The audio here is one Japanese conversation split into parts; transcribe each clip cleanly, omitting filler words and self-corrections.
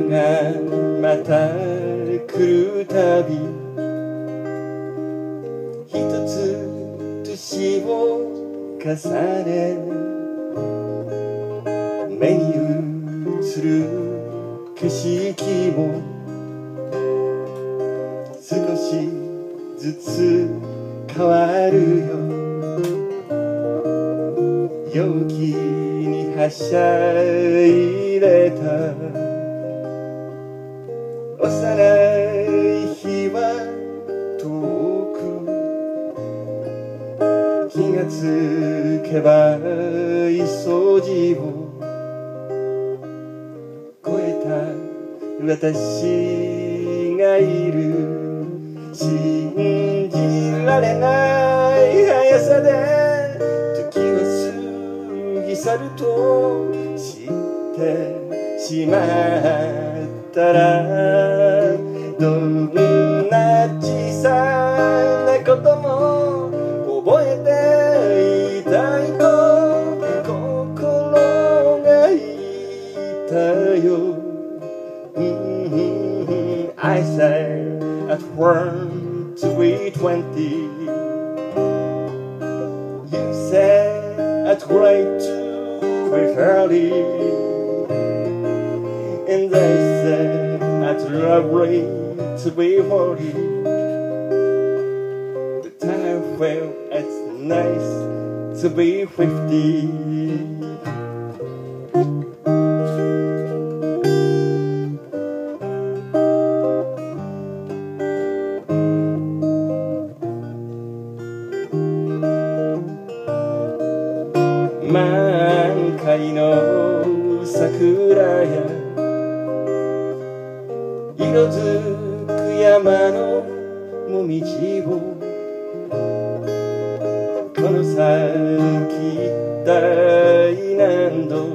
がまた来るたび一つ年を重ね目に映る景色も少しずつ変わるよ容器にはしゃいでた幼い日は遠く気がつけば掃除を超えた私がいる信じられない速さで時は過ぎ去ると知ってしまったらどんな小さなことも覚えていたいと心が言ったよ、I said at 1 to be 20 You said at grade 2 be 30 And they said at lovely to be 40 But I felt it's nice to be 50満開の桜や色づく山のもみじをこの先一体何度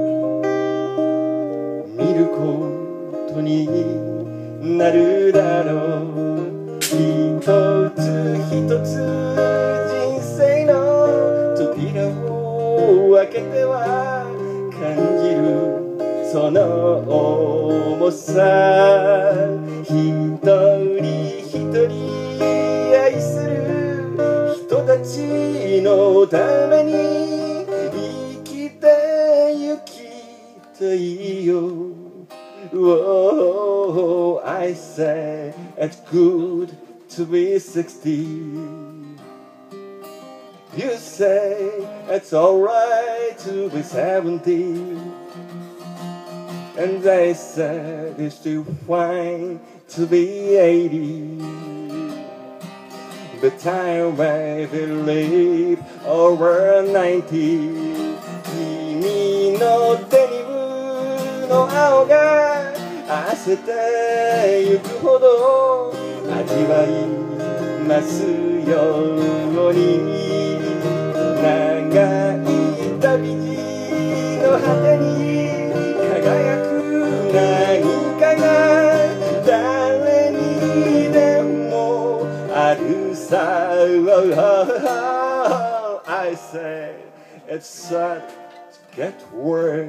見ることになるだろう一つ一つ人生の扉を開けては感じるその重さ一人一人愛する人たちのために生きてゆきたいよ Oh, I say it's good to be 60 You say it's alright to be 70 And they said it's too fine to be 80 But I may believe over 90君のデニムの青が汗てゆくほど味わいますように長い旅路の果てに輝く何かが誰にでもあるさ I say it's sad to get work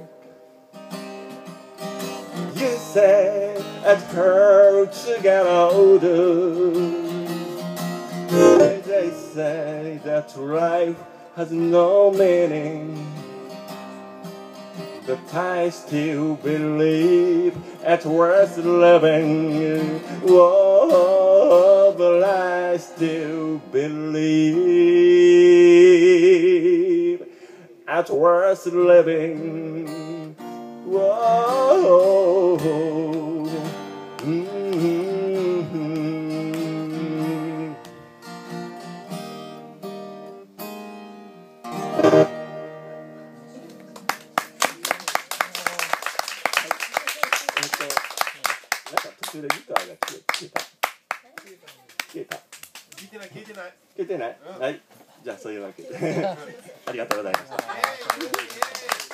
You say it hurts to get older They say that life has no meaning But I still believe it's worth living Oh, but I still believe it's worth living Whoa,途中でギターが消えてない、はい、じゃあそういうわけでありがとうございました。